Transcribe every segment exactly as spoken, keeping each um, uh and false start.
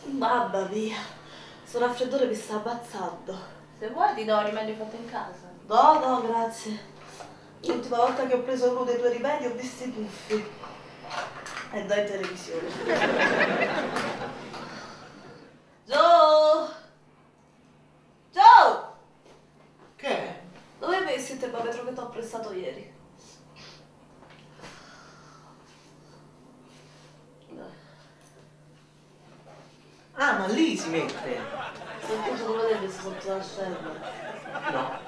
Mamma mia, sto raffreddore mi sta ammazzando. Se vuoi ti do un rimedio fatto in casa. No, no, grazie. L'ultima volta che ho preso uno dei tuoi rimedi ho visto i puffi. E dai in televisione. Joe! Joe! Che? Dove hai messo il termometro che ti ho prestato ieri? Ah, ma lì si mette! Scusa, non l'hai messo sotto la scena? No.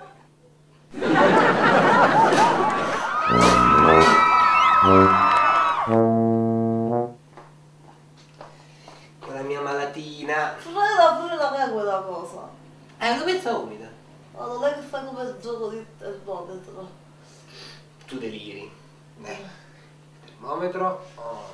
Con la mia malatina. Frega, frega che è quella cosa. È una pezza umida. Ma non è che fai come il gioco di termometro. Tu deliri. Dai. Termometro. Oh.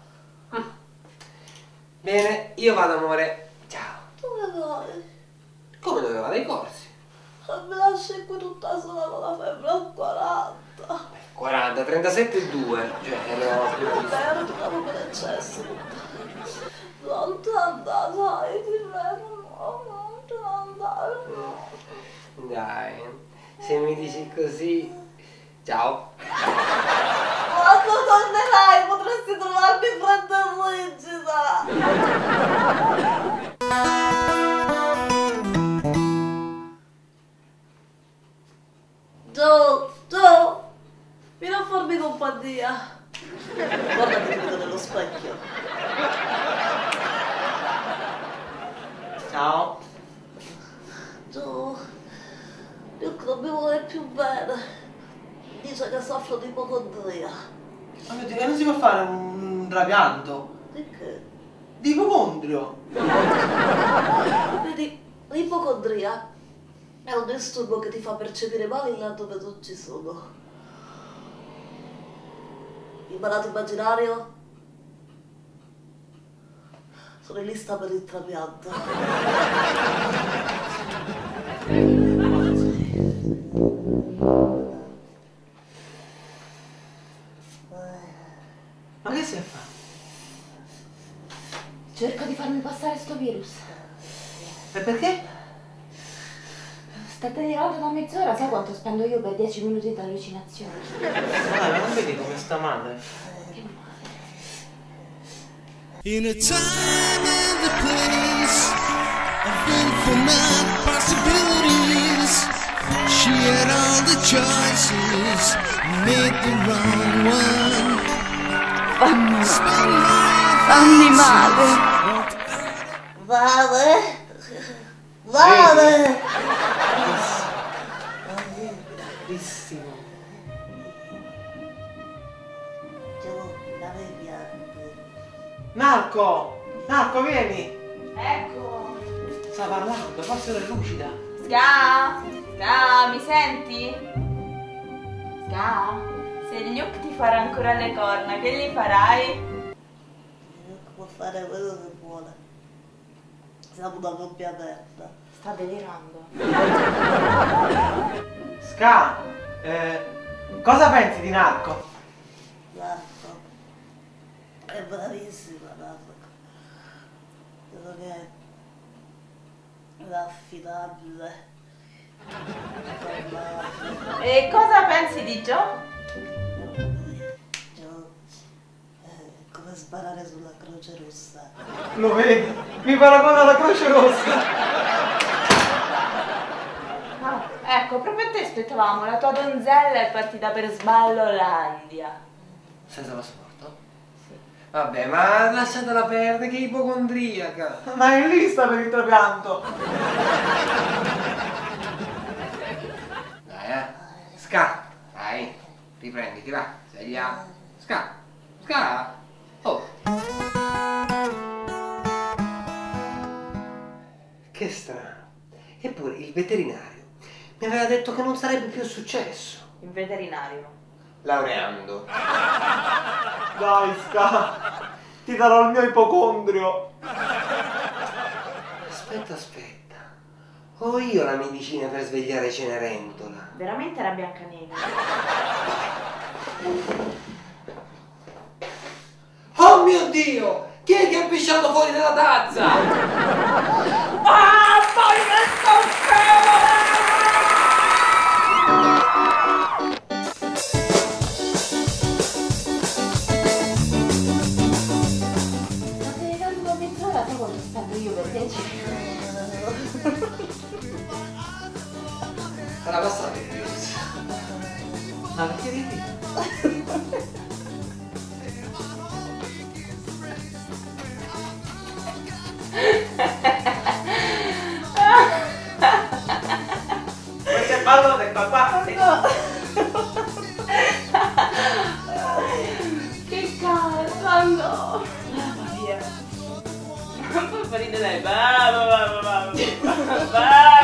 Bene, io vado amore. Ciao. Dove vai? Come dove vado? Ai corsi? Mi lasci qui tutta sola con la febbre a quaranta. quaranta, trentasette e due. Cioè, ero prima di... Vabbè, ero proprio per eccesso. Non ti andare, sai, ti prego, no, non ti andare, no. Dai, se mi dici così... Ciao. Quando tornerai potresti trovarmi fredda e rigida. Joe, Joe, vieni a farmi compagnia. Guarda che ti vedo nello specchio. Ciao. Joe, io non mi vuole più bene. Dice che soffro di ipocondria. Ma mio Dio, non si può fare un trapianto? Di che? Di ipocondrio. Vedi, l'ipocondria è un disturbo che ti fa percepire male là dove non ci sono. Il malato immaginario sono in lista per il trapianto. Ma che stai a fare? Cerco di farmi passare sto virus. E perché? State delirando da mezz'ora, sai quanto spendo io per dieci minuti di allucinazione? Dai, ma non vedi come sta male? Che male. In a time and a place, I've been for my possibilities. She had all the choices, made the wrong one. Fammi male. Fammi male. Vale! Vale! Bellissimo. Joe, la vedi piante. Narco! Narco, vieni! Ecco. Sta parlando, forse ora è lucida. Ska? Ska, mi senti? Ska? Se il Luke ti farà ancora le corna, che gli farai? Può fare quello che vuole. Siamo una coppia aperta. Sta delirando. Ska, eh, cosa pensi di Narco? Marco è bravissima, Marco. Credo che è affidabile. E cosa pensi di Joe? È come sparare sulla Croce Rossa. Lo vedi? Mi paragona alla Croce Rossa. Ah, ecco, proprio a te aspettavamo, la tua donzella è partita per Sballolandia. Senza passaporto? Sì. Vabbè, ma lasciatela perdere, che ipocondriaca. Ma è in lista per il trapianto. Dai, eh. Ska. Dai, riprenditi, va. Sveglia. Ska. Ska. Oh. Che strano. Eppure il veterinario mi aveva detto che non sarebbe più successo. Il veterinario. Laureando. Dai, Ska, ti darò il mio ipocondrio. Aspetta, aspetta. Ho io la medicina per svegliare Cenerentola. Veramente era Biancaneve. Oh mio Dio! Chi è che ha pisciato fuori dalla tazza? Ah, poi che stucchevole! Ma sei venuto a mezz'ora, sai quanto spendo io per dieci? Sarà passato il virus. Ma perché ridi? Queste parole del papà. Che cazzo, no! Mamma mia! Non fa ridere dai, va, va, va, va, va, va.